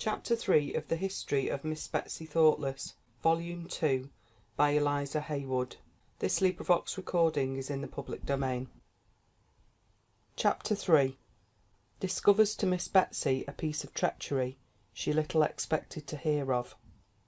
Chapter 3 of the History of Miss Betsy Thoughtless, Volume 2, by Eliza Haywood. This recording is in the public domain. Chapter 3 Discovers to Miss Betsy a piece of treachery she little expected to hear of.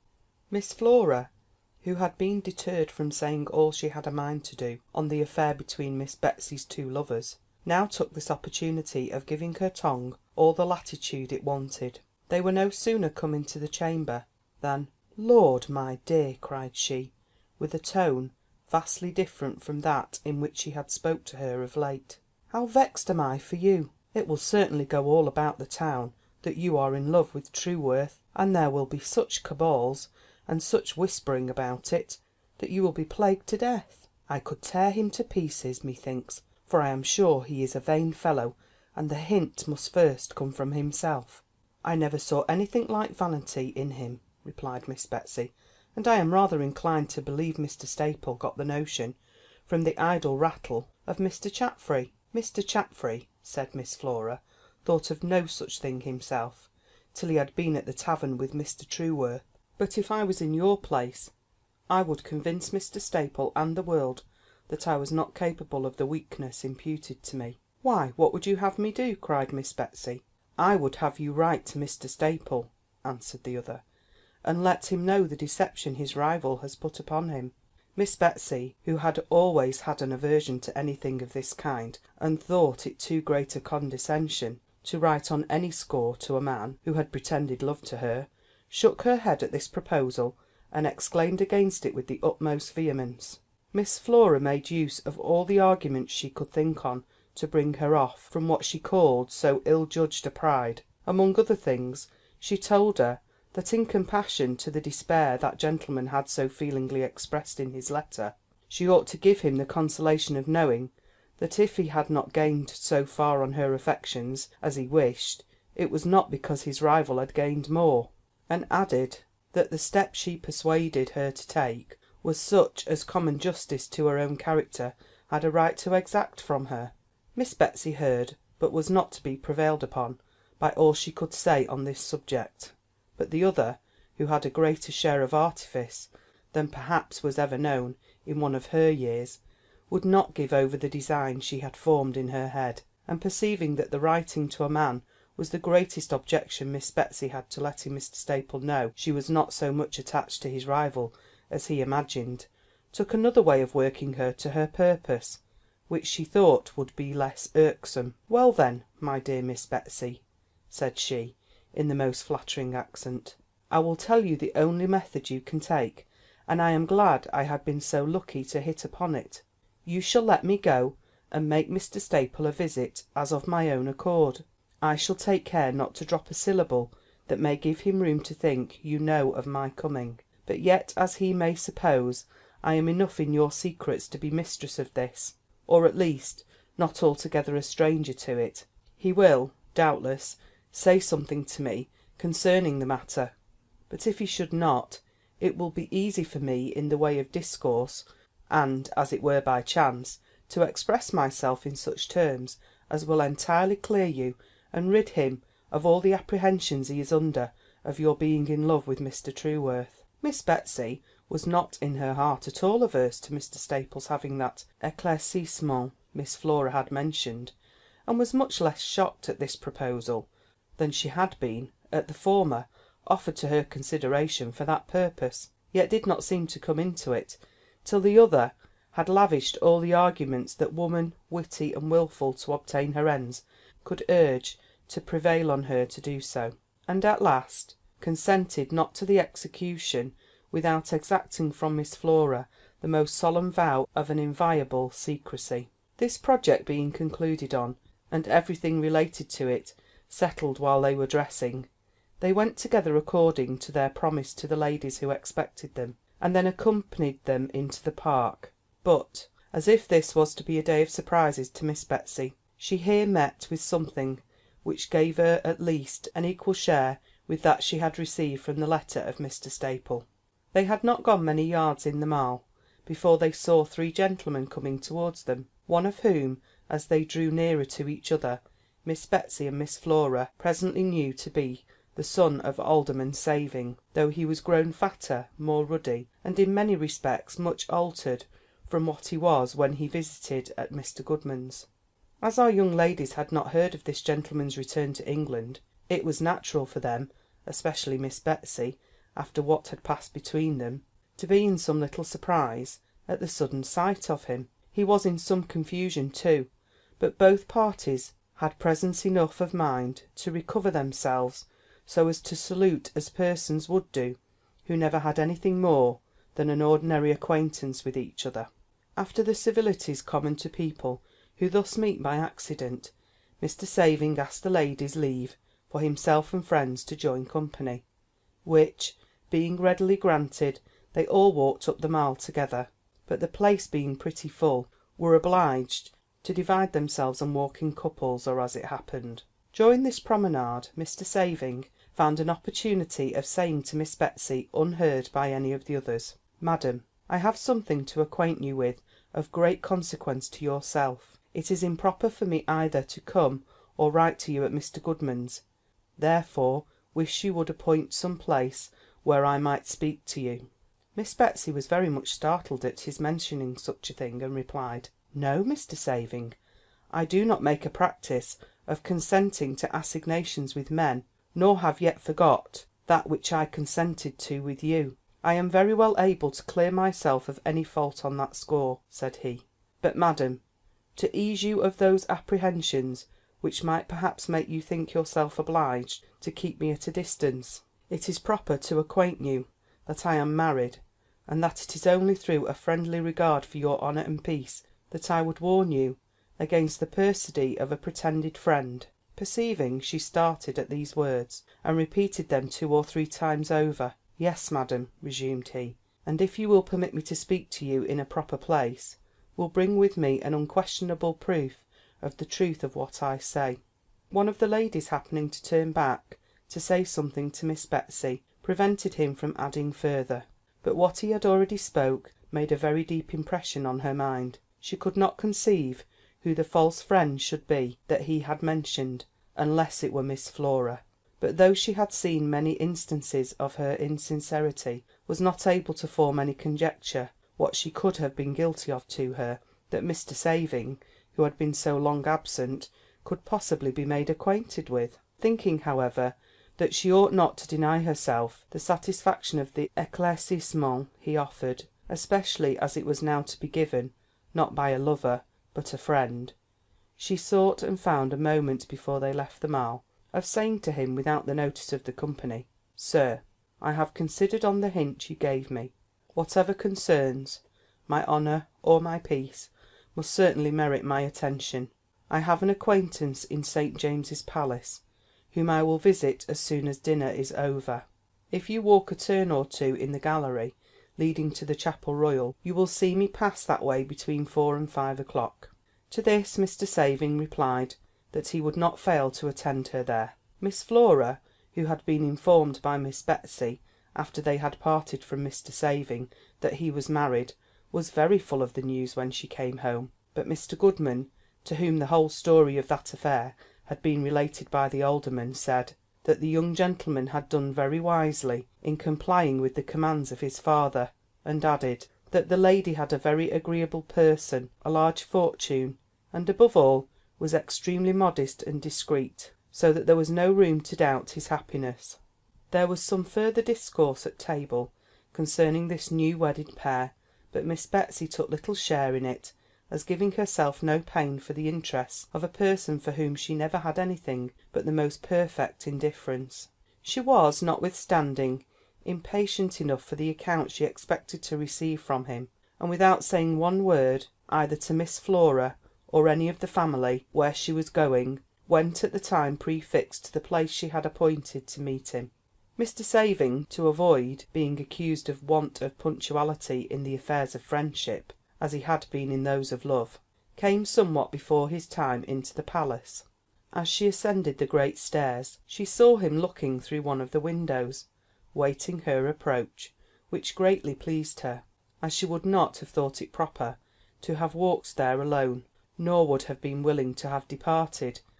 Miss Flora, who had been deterred from saying all she had a mind to do on the affair between Miss Betsy's two lovers, now took this opportunity of giving her tongue all the latitude it wanted. They were no sooner come into the chamber than, "Lord, my dear," cried she, with a tone vastly different from that in which she had spoke to her of late, "how vexed am I for you! It will certainly go all about the town that you are in love with Trueworth, and there will be such cabals and such whispering about it that you will be plagued to death. I could tear him to pieces, methinks, for I am sure he is a vain fellow, and the hint must first come from himself." "I never saw anything like vanity in him," replied Miss Betsy, "and I am rather inclined to believe Mr. Staple got the notion from the idle rattle of Mr. Champfrey." "Mr. Champfrey," said Miss Flora, "thought of no such thing himself, till he had been at the tavern with Mr. Trueworth. But if I was in your place, I would convince Mr. Staple and the world that I was not capable of the weakness imputed to me." "Why, what would you have me do?" cried Miss Betsy. "I would have you write to Mr. Staple," answered the other, "and let him know the deception his rival has put upon him." Miss Betsy, who had always had an aversion to anything of this kind, and thought it too great a condescension to write on any score to a man who had pretended love to her, shook her head at this proposal, and exclaimed against it with the utmost vehemence. Miss Flora made use of all the arguments she could think on to bring her off from what she called so ill-judged a pride. Among other things, she told her that in compassion to the despair that gentleman had so feelingly expressed in his letter, she ought to give him the consolation of knowing that if he had not gained so far on her affections as he wished, it was not because his rival had gained more, and added that the step she persuaded her to take was such as common justice to her own character had a right to exact from her. Miss Betsy heard, but was not to be prevailed upon by all she could say on this subject. But the other, who had a greater share of artifice than perhaps was ever known in one of her years, would not give over the design she had formed in her head, and perceiving that the writing to a man was the greatest objection Miss Betsy had to letting Mr. Staple know she was not so much attached to his rival as he imagined, took another way of working her to her purpose, which she thought would be less irksome. "Well then, my dear Miss Betsy," said she, in the most flattering accent, "I will tell you the only method you can take, and I am glad I have been so lucky to hit upon it. You shall let me go and make Mr. Staple a visit as of my own accord. I shall take care not to drop a syllable that may give him room to think you know of my coming. But yet, as he may suppose I am enough in your secrets to be mistress of this, or at least not altogether a stranger to it, he will, doubtless, say something to me concerning the matter. But if he should not, it will be easy for me in the way of discourse, and, as it were by chance, to express myself in such terms as will entirely clear you and rid him of all the apprehensions he is under of your being in love with Mr. Trueworth." Miss Betsy was not in her heart at all averse to Mr. Staple's having that éclaircissement Miss Flora had mentioned, and was much less shocked at this proposal than she had been at the former offered to her consideration for that purpose, yet did not seem to come into it till the other had lavished all the arguments that woman, witty and wilful to obtain her ends, could urge to prevail on her to do so, and at last consented not to the execution without exacting from Miss Flora the most solemn vow of an inviolable secrecy. This project being concluded on, and everything related to it settled while they were dressing, they went together according to their promise to the ladies who expected them, and then accompanied them into the park. But, as if this was to be a day of surprises to Miss Betsy, she here met with something which gave her at least an equal share with that she had received from the letter of Mr. Staple. They had not gone many yards in the Mall before they saw three gentlemen coming towards them, one of whom, as they drew nearer to each other, Miss Betsy and Miss Flora presently knew to be the son of Alderman Saving, though he was grown fatter, more ruddy, and in many respects much altered from what he was when he visited at Mr. Goodman's. As our young ladies had not heard of this gentleman's return to England, it was natural for them, especially Miss Betsy, after what had passed between them, to be in some little surprise at the sudden sight of him. He was in some confusion too, but both parties had presence enough of mind to recover themselves so as to salute as persons would do who never had anything more than an ordinary acquaintance with each other. After the civilities common to people who thus meet by accident, Mr. Saving asked the ladies leave for himself and friends to join company, which, being readily granted, they all walked up the Mall together, but the place being pretty full, were obliged to divide themselves and walk in couples, or as it happened. During this promenade, Mr. Saving found an opportunity of saying to Miss Betsy, unheard by any of the others, "Madam, I have something to acquaint you with of great consequence to yourself. It is improper for me either to come or write to you at Mr. Goodman's, therefore wish you would appoint some place where I might speak to you." Miss Betsy was very much startled at his mentioning such a thing, and replied, "No, Mr. Saving, I do not make a practice of consenting to assignations with men, nor have yet forgot that which I consented to with you. I am very well able to clear myself of any fault on that score," said he. "But, madam, to ease you of those apprehensions which might perhaps make you think yourself obliged to keep me at a distance, it is proper to acquaint you that I am married, and that it is only through a friendly regard for your honour and peace that I would warn you against the perfidy of a pretended friend." Perceiving she started at these words, and repeated them 2 or 3 times over, "Yes, madam," resumed he, "and if you will permit me to speak to you in a proper place, will bring with me an unquestionable proof of the truth of what I say." One of the ladies happening to turn back to say something to Miss Betsy, prevented him from adding further, but what he had already spoke made a very deep impression on her mind. She could not conceive who the false friend should be that he had mentioned, unless it were Miss Flora; but though she had seen many instances of her insincerity, was not able to form any conjecture what she could have been guilty of to her, that Mr. Saving, who had been so long absent, could possibly be made acquainted with. Thinking, however, that she ought not to deny herself the satisfaction of the éclaircissement he offered, especially as it was now to be given, not by a lover, but a friend, she sought and found a moment before they left the Mall, of saying to him without the notice of the company, "Sir, I have considered on the hint you gave me. Whatever concerns my honour or my peace must certainly merit my attention. I have an acquaintance in St. James's Palace, whom I will visit as soon as dinner is over. If you walk a turn or two in the gallery leading to the Chapel Royal, you will see me pass that way between 4 and 5 o'clock." To this Mr. Saving replied that he would not fail to attend her there. Miss Flora, who had been informed by Miss Betsy, after they had parted from Mr. Saving, that he was married, was very full of the news when she came home; but Mr. Goodman, to whom the whole story of that affair had been related by the Alderman, said that the young gentleman had done very wisely in complying with the commands of his father, and added that the lady had a very agreeable person, a large fortune, and above all was extremely modest and discreet, so that there was no room to doubt his happiness. There was some further discourse at table concerning this new wedded pair, but Miss Betsy took little share in it, as giving herself no pain for the interests of a person for whom she never had anything but the most perfect indifference. She was, notwithstanding, impatient enough for the account she expected to receive from him, and without saying one word either to Miss Flora or any of the family where she was going, went at the time prefixed to the place she had appointed to meet him. Mr. Saving, to avoid being accused of want of punctuality in the affairs of friendship, as he had been in those of love, came somewhat before his time into the palace. As she ascended the great stairs, she saw him looking through one of the windows, waiting her approach, which greatly pleased her, as she would not have thought it proper to have walked there alone, nor would have been willing to have departed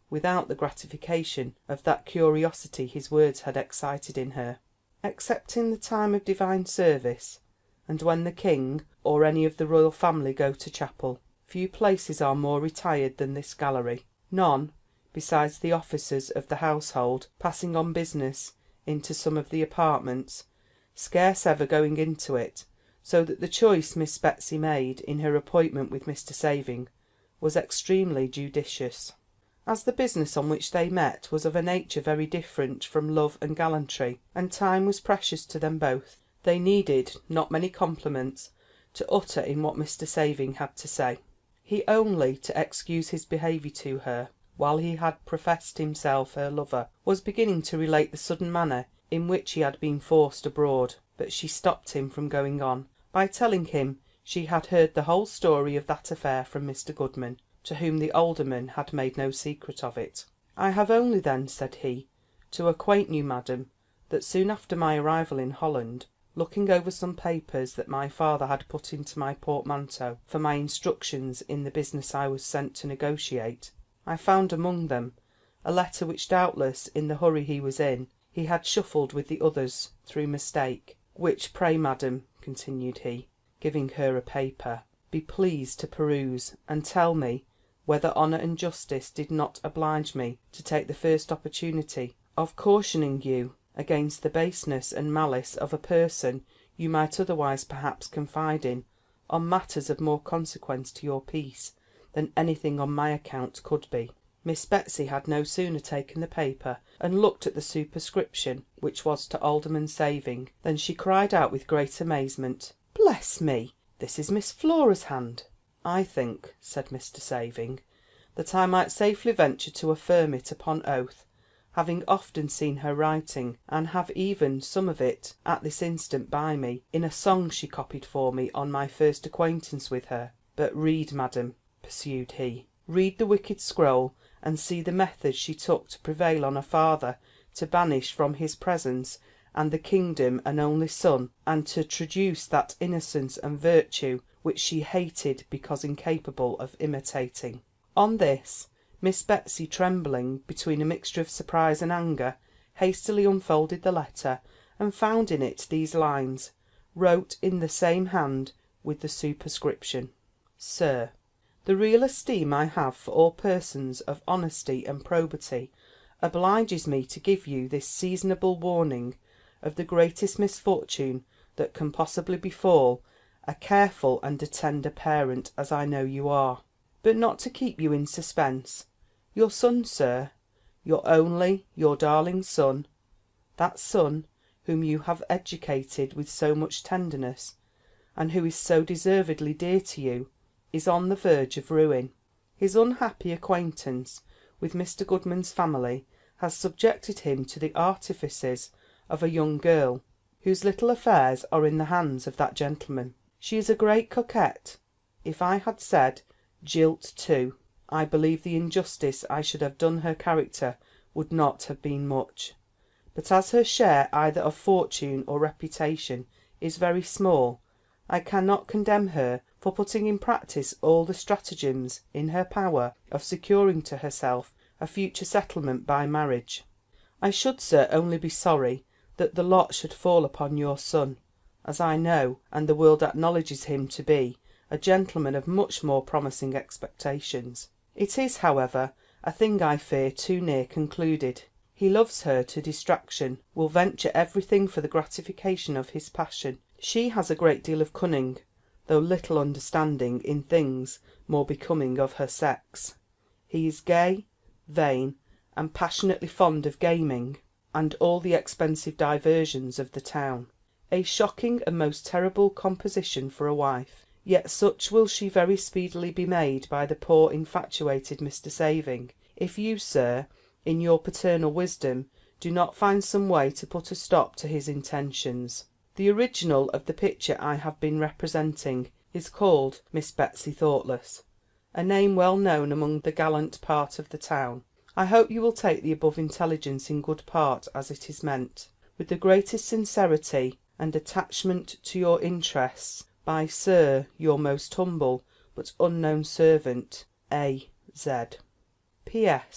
without the gratification of that curiosity his words had excited in her. "Excepting the time of divine service, and when the king or any of the royal family go to chapel, few places are more retired than this gallery, none, besides the officers of the household passing on business into some of the apartments, scarce ever going into it, so that the choice Miss Betsy made in her appointment with Mr. Saving was extremely judicious. As the business on which they met was of a nature very different from love and gallantry, and time was precious to them both, they needed not many compliments to utter in what Mr. Saving had to say. He only, to excuse his behaviour to her, while he had professed himself her lover, was beginning to relate the sudden manner in which he had been forced abroad, but she stopped him from going on, by telling him she had heard the whole story of that affair from Mr. Goodman, to whom the Alderman had made no secret of it. "I have only then," said he, "to acquaint you, madam, that soon after my arrival in Holland, looking over some papers that my father had put into my portmanteau for my instructions in the business I was sent to negotiate, I found among them a letter which doubtless, in the hurry he was in, he had shuffled with the others through mistake, which pray, madam," continued he, giving her a paper, "be pleased to peruse, and tell me whether honour and justice did not oblige me to take the first opportunity of cautioning you against the baseness and malice of a person you might otherwise perhaps confide in on matters of more consequence to your peace than anything on my account could be." Miss Betsy had no sooner taken the paper and looked at the superscription, which was to Alderman Saving, than she cried out with great amazement, "Bless me, this is Miss Flora's hand!" "I think," said Mr. Saving, "that I might safely venture to affirm it upon oath, having often seen her writing, and have even some of it at this instant by me, in a song she copied for me on my first acquaintance with her. But read, madam," pursued he, "read the wicked scroll, and see the methods she took to prevail on her father to banish from his presence and the kingdom an only son, and to traduce that innocence and virtue which she hated because incapable of imitating." On this, Miss Betsy, trembling between a mixture of surprise and anger, hastily unfolded the letter, and found in it these lines, wrote in the same hand with the superscription: "Sir, the real esteem I have for all persons of honesty and probity obliges me to give you this seasonable warning of the greatest misfortune that can possibly befall a careful and a tender parent, as I know you are. But not to keep you in suspense, your son, sir, your only, your darling son, that son whom you have educated with so much tenderness, and who is so deservedly dear to you, is on the verge of ruin. His unhappy acquaintance with Mr. Goodman's family has subjected him to the artifices of a young girl, whose little affairs are in the hands of that gentleman. She is a great coquette. If I had said jilt too, I believe the injustice I should have done her character would not have been much; but as her share either of fortune or reputation is very small, I cannot condemn her for putting in practice all the stratagems in her power of securing to herself a future settlement by marriage. I should, sir, only be sorry that the lot should fall upon your son, as I know, and the world acknowledges him to be, a gentleman of much more promising expectations. It is, however, a thing I fear too near concluded. He loves her to distraction, will venture everything for the gratification of his passion. She has a great deal of cunning, though little understanding in things more becoming of her sex. He is gay, vain, and passionately fond of gaming, and all the expensive diversions of the town. A shocking and most terrible composition for a wife, yet such will she very speedily be made by the poor infatuated Mr. Saving, if you, sir, in your paternal wisdom, do not find some way to put a stop to his intentions. The original of the picture I have been representing is called Miss Betsy Thoughtless, a name well known among the gallant part of the town. I hope you will take the above intelligence in good part as it is meant. With the greatest sincerity and attachment to your interests, by, sir, your most humble but unknown servant, A. Z. P.S.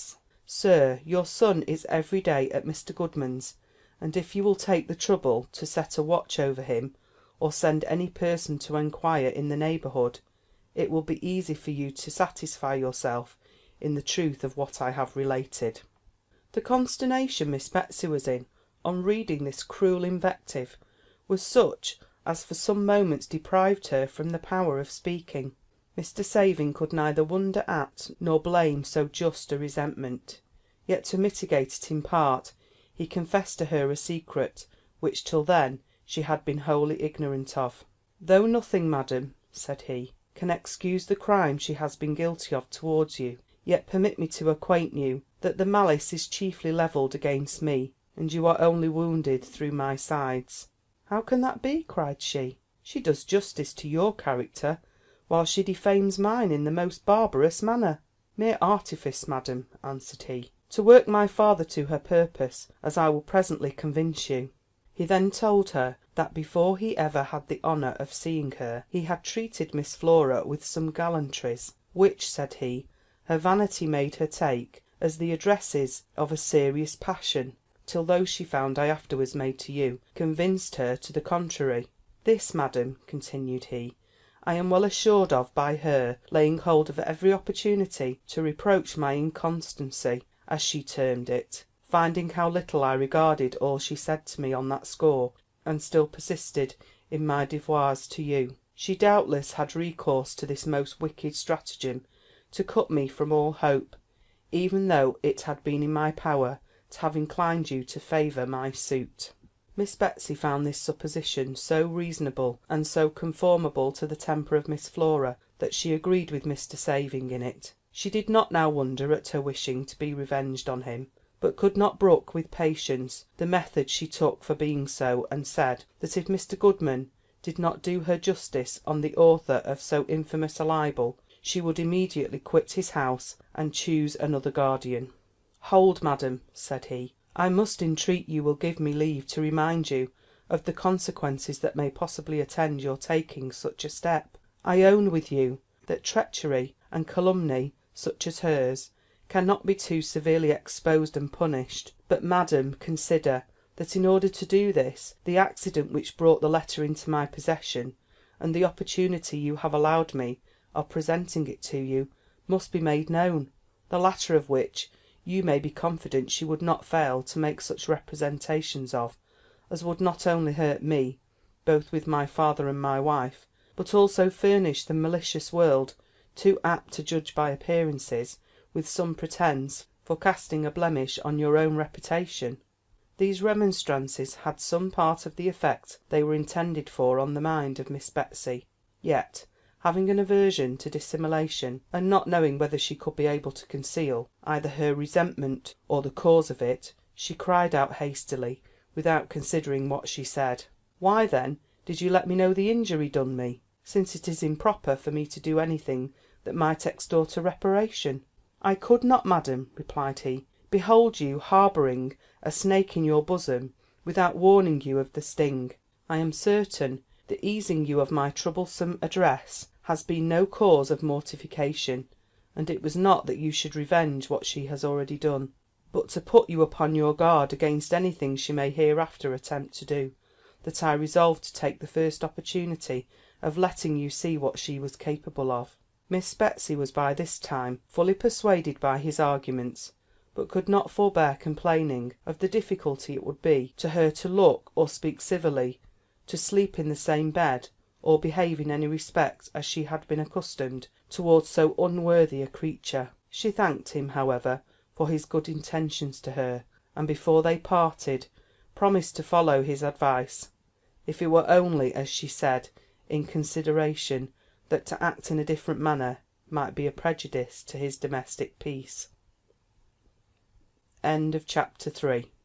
Sir, your son is every day at Mr. Goodman's, and if you will take the trouble to set a watch over him, or send any person to enquire in the neighbourhood, it will be easy for you to satisfy yourself in the truth of what I have related." The consternation Miss Betsy was in on reading this cruel invective was such as for some moments deprived her from the power of speaking. Mr. Saving could neither wonder at nor blame so just a resentment, yet to mitigate it in part, he confessed to her a secret which till then she had been wholly ignorant of. "Though nothing, madam," said he, "can excuse the crime she has been guilty of towards you, yet permit me to acquaint you that the malice is chiefly levelled against me, and you are only wounded through my sides." "How can that be?" cried she. "She does justice to your character, while she defames mine in the most barbarous manner." "Mere artifice, madam," answered he, "to work my father to her purpose, as I will presently convince you." He then told her that before he ever had the honour of seeing her, he had treated Miss Flora with some gallantries, which, said he, her vanity made her take as the addresses of a serious passion, till those she found I afterwards made to you convinced her to the contrary. "This, madam," continued he, "I am well assured of by her laying hold of every opportunity to reproach my inconstancy, as she termed it, finding how little I regarded all she said to me on that score, and still persisted in my devoirs to you. She doubtless had recourse to this most wicked stratagem to cut me from all hope, even though it had been in my power to have inclined you to favour my suit." Miss Betsy found this supposition so reasonable and so conformable to the temper of Miss Flora that she agreed with Mr. Saving in it. She did not now wonder at her wishing to be revenged on him, but could not brook with patience the method she took for being so, and said that if Mr. Goodman did not do her justice on the author of so infamous a libel, she would immediately quit his house and choose another guardian. "Hold, madam," said he, "I must entreat you will give me leave to remind you of the consequences that may possibly attend your taking such a step. I own with you that treachery and calumny such as hers cannot be too severely exposed and punished, but, madam, consider that in order to do this, the accident which brought the letter into my possession, and the opportunity you have allowed me of presenting it to you, must be made known, the latter of which you may be confident she would not fail to make such representations of as would not only hurt me, both with my father and my wife, but also furnish the malicious world, too apt to judge by appearances, with some pretence for casting a blemish on your own reputation." These remonstrances had some part of the effect they were intended for on the mind of Miss Betsy, yet, having an aversion to dissimulation, and not knowing whether she should be able to conceal either her resentment or the cause of it, she cried out hastily, without considering what she said, "Why, then, did you let me know the injury done me, since it is improper for me to do anything that might extort a reparation?" "I could not, madam," replied he, "behold you harbouring a snake in your bosom without warning you of the sting. I am certain the easing you of my troublesome address has been no cause of mortification, and it was not that you should revenge what she has already done, but to put you upon your guard against anything she may hereafter attempt to do, that I resolved to take the first opportunity of letting you see what she was capable of." Miss Betsy was by this time fully persuaded by his arguments, but could not forbear complaining of the difficulty it would be to her to look or speak civilly, to sleep in the same bed, or behave in any respect as she had been accustomed towards so unworthy a creature. She thanked him, however, for his good intentions to her, and before they parted, promised to follow his advice, if it were only, as she said, in consideration that to act in a different manner might be a prejudice to his domestic peace. Chapter 4